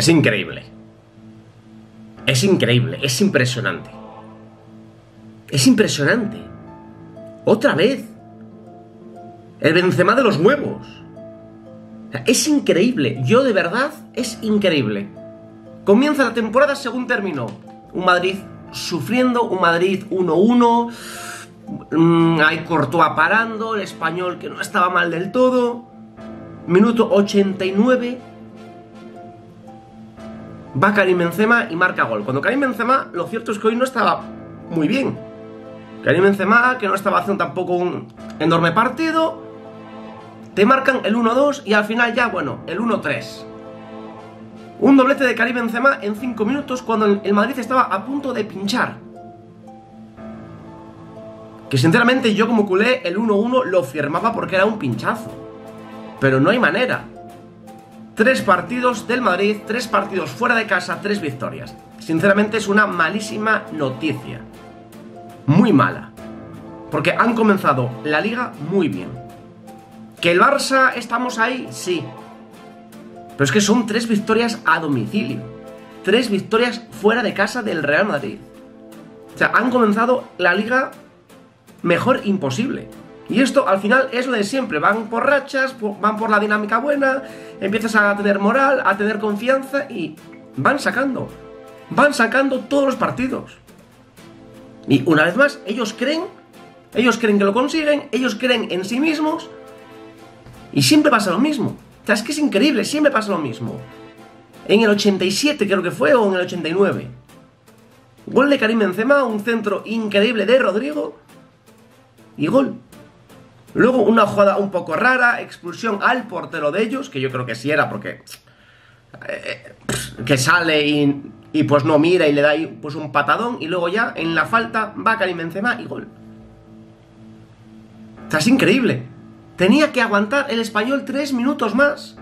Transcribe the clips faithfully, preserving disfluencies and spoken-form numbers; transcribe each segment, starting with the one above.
Es increíble. Es increíble, es impresionante. Es impresionante. Otra vez. El Benzema de los huevos. O sea, es increíble. Yo de verdad, es increíble. Comienza la temporada según terminó. Un Madrid sufriendo, un Madrid uno uno. Mmm, ahí Courtois parando, el Español que no estaba mal del todo. Minuto ochenta y nueve. Va Karim Benzema y marca gol. Cuando Karim Benzema, lo cierto es que hoy no estaba muy bien. Karim Benzema, que no estaba haciendo tampoco un enorme partido. Te marcan el uno dos y al final ya, bueno, el uno tres. Un doblete de Karim Benzema en cinco minutos cuando el Madrid estaba a punto de pinchar. Que sinceramente yo como culé el uno uno lo firmaba porque era un pinchazo. Pero no hay manera. Tres partidos del Madrid, tres partidos fuera de casa, tres victorias. Sinceramente es una malísima noticia. Muy mala. Porque han comenzado la Liga muy bien. ¿Que el Barça estamos ahí? Sí. Pero es que son tres victorias a domicilio. Tres victorias fuera de casa del Real Madrid. O sea, han comenzado la Liga mejor imposible. Y esto al final es lo de siempre. Van por rachas, van por la dinámica buena, empiezas a tener moral, a tener confianza y van sacando. Van sacando todos los partidos. Y una vez más, ellos creen, ellos creen que lo consiguen, ellos creen en sí mismos y siempre pasa lo mismo. O sea, es que es increíble, siempre pasa lo mismo. En el ochenta y siete creo que fue, o en el ochenta y nueve. Gol de Karim Benzema, un centro increíble de Rodrigo y gol. Luego una jugada un poco rara, expulsión al portero de ellos, que yo creo que sí era porque eh, que sale y, y pues no mira y le da ahí pues un patadón y luego ya en la falta va Karim Benzema y gol. O sea, es increíble. Tenía que aguantar el Español tres minutos más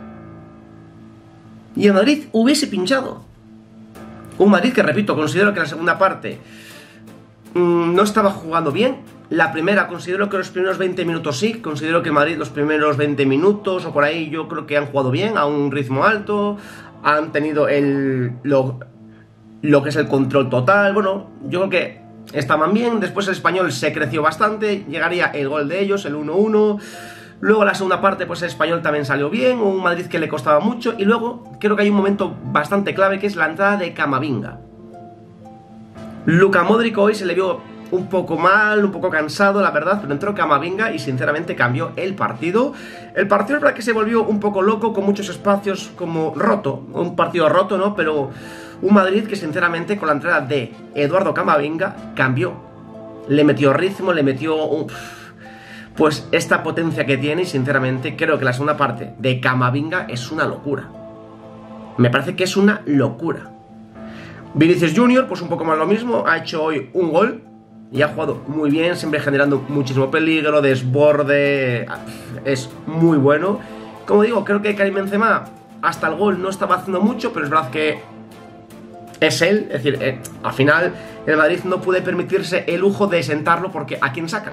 y el Madrid hubiese pinchado. Un Madrid que, repito, considero que la segunda parte mmm, no estaba jugando bien. La primera, considero que los primeros veinte minutos sí, considero que Madrid los primeros veinte minutos o por ahí yo creo que han jugado bien, a un ritmo alto, han tenido el lo, lo que es el control total, bueno, yo creo que estaban bien, después el Español se creció bastante, llegaría el gol de ellos, el uno uno, luego la segunda parte pues el Español también salió bien, un Madrid que le costaba mucho y luego creo que hay un momento bastante clave que es la entrada de Camavinga. Luka Modric hoy se le vio un poco mal, un poco cansado, la verdad, pero entró Camavinga y sinceramente cambió el partido. El partido es verdad que se volvió un poco loco, con muchos espacios como roto, un partido roto, ¿no? Pero un Madrid que sinceramente con la entrada de Eduardo Camavinga cambió. Le metió ritmo, le metió un, pues esta potencia que tiene y sinceramente creo que la segunda parte de Camavinga es una locura. Me parece que es una locura. Vinicius Junior, pues un poco más lo mismo, ha hecho hoy un gol. Y ha jugado muy bien, siempre generando muchísimo peligro, desborde, es muy bueno. Como digo, creo que Karim Benzema hasta el gol no estaba haciendo mucho, pero es verdad que es él, es decir, eh, al final el Madrid no puede permitirse el lujo de sentarlo porque ¿a quién sacan?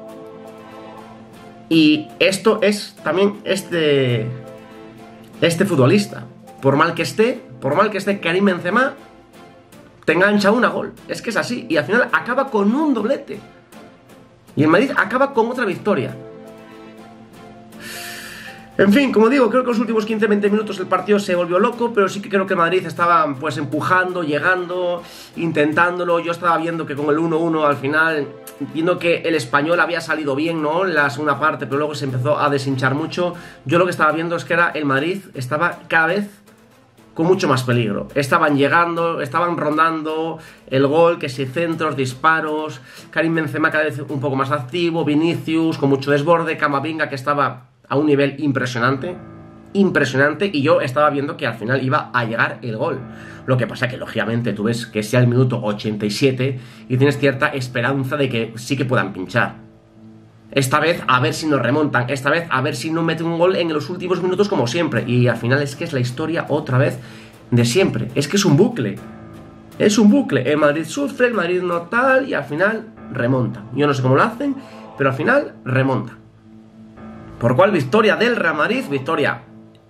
Y esto es también este, este futbolista, por mal que esté, por mal que esté Karim Benzema, te engancha una gol, es que es así, y al final acaba con un doblete y el Madrid acaba con otra victoria. En fin, como digo, creo que los últimos quince a veinte minutos el partido se volvió loco, pero sí que creo que el Madrid estaba pues empujando, llegando, intentándolo. Yo estaba viendo que con el uno uno al final, viendo que el Español había salido bien, ¿no?, en la segunda parte, pero luego se empezó a deshinchar mucho. Yo lo que estaba viendo es que era el Madrid estaba cada vez con mucho más peligro. Estaban llegando, estaban rondando el gol, que si centros, disparos, Karim Benzema cada vez un poco más activo, Vinicius con mucho desborde, Camavinga que estaba a un nivel impresionante, impresionante, y yo estaba viendo que al final iba a llegar el gol. Lo que pasa que lógicamente tú ves que sea el minuto ochenta y siete y tienes cierta esperanza de que sí que puedan pinchar. Esta vez a ver si nos remontan, esta vez a ver si no meten un gol en los últimos minutos como siempre. Y al final es que es la historia otra vez de siempre. Es que es un bucle. Es un bucle. El Madrid sufre, el Madrid no tal y al final remonta. Yo no sé cómo lo hacen, pero al final remonta. ¿Por cuál victoria del Real Madrid? Victoria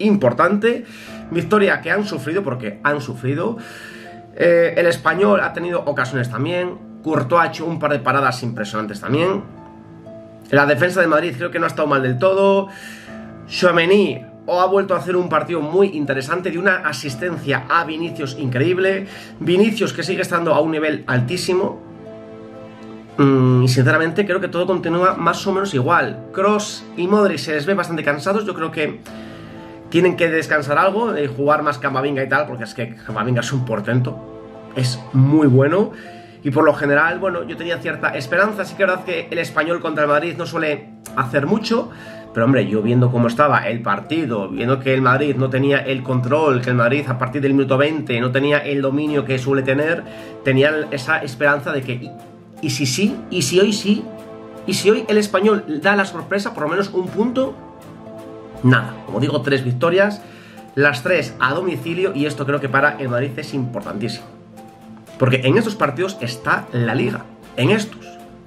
importante. Victoria que han sufrido, porque han sufrido. Eh, el Español ha tenido ocasiones también. Courtois ha hecho un par de paradas impresionantes también. La defensa de Madrid creo que no ha estado mal del todo. Tchouaméni ha vuelto a hacer un partido muy interesante, de una asistencia a Vinicius increíble. Vinicius que sigue estando a un nivel altísimo. Mm, y sinceramente creo que todo continúa más o menos igual. Kroos y Modric se les ve bastante cansados. Yo creo que tienen que descansar algo, eh, jugar más Camavinga y tal, porque es que Camavinga es un portento. Es muy bueno. Y por lo general, bueno, yo tenía cierta esperanza. Sí que es verdad que el Español contra el Madrid no suele hacer mucho. Pero hombre, yo viendo cómo estaba el partido, viendo que el Madrid no tenía el control, que el Madrid a partir del minuto veinte no tenía el dominio que suele tener, tenía esa esperanza de que, y, y si sí, y si hoy sí, y si hoy el Español da la sorpresa, por lo menos un punto, nada. Como digo, tres victorias, las tres a domicilio, y esto creo que para el Madrid es importantísimo. Porque en estos partidos está la Liga, en estos.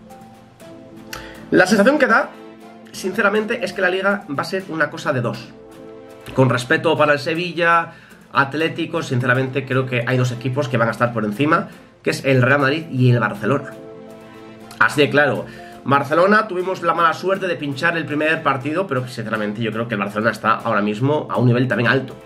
La sensación que da, sinceramente, es que la Liga va a ser una cosa de dos. Con respeto para el Sevilla, Atlético, sinceramente creo que hay dos equipos que van a estar por encima, que es el Real Madrid y el Barcelona. Así de claro. Barcelona tuvimos la mala suerte de pinchar el primer partido, pero sinceramente yo creo que el Barcelona está ahora mismo a un nivel también alto.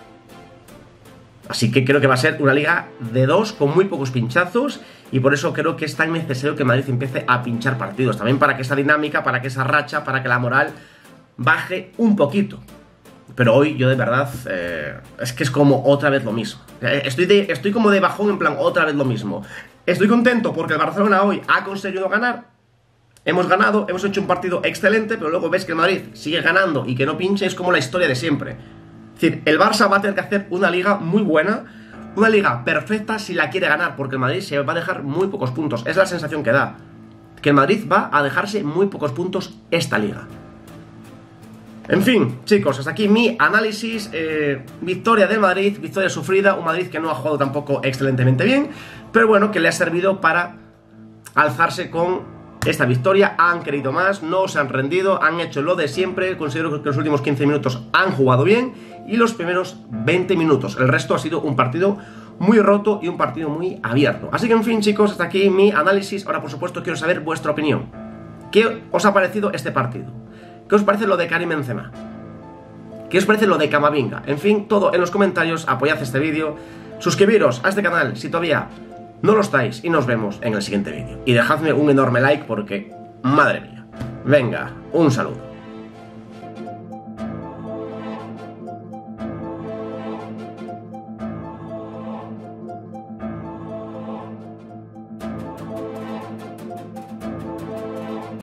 Así que creo que va a ser una liga de dos con muy pocos pinchazos, y por eso creo que es tan necesario que Madrid empiece a pinchar partidos, también para que esa dinámica, para que esa racha, para que la moral baje un poquito. Pero hoy yo de verdad, eh, es que es como otra vez lo mismo. Estoy, de, estoy como de bajón, en plan, otra vez lo mismo. Estoy contento porque el Barcelona hoy ha conseguido ganar. Hemos ganado, hemos hecho un partido excelente, pero luego ves que el Madrid sigue ganando y que no pinche, es como la historia de siempre. Es decir, el Barça va a tener que hacer una liga muy buena, una liga perfecta si la quiere ganar, porque el Madrid se va a dejar muy pocos puntos. Es la sensación que da, que el Madrid va a dejarse muy pocos puntos esta liga. En fin, chicos, hasta aquí mi análisis. eh, Victoria del Madrid, victoria sufrida, un Madrid que no ha jugado tampoco excelentemente bien, pero bueno, que le ha servido para alzarse con esta victoria. Han querido más, no se han rendido, han hecho lo de siempre. Considero que los últimos quince minutos han jugado bien y los primeros veinte minutos. El resto ha sido un partido muy roto y un partido muy abierto. Así que en fin, chicos, hasta aquí mi análisis. Ahora, por supuesto, quiero saber vuestra opinión. ¿Qué os ha parecido este partido? ¿Qué os parece lo de Karim Benzema? ¿Qué os parece lo de Camavinga? En fin, todo en los comentarios. Apoyad este vídeo, suscribiros a este canal si todavía no lo estáis, y nos vemos en el siguiente vídeo. Y dejadme un enorme like porque, madre mía. Venga, un saludo.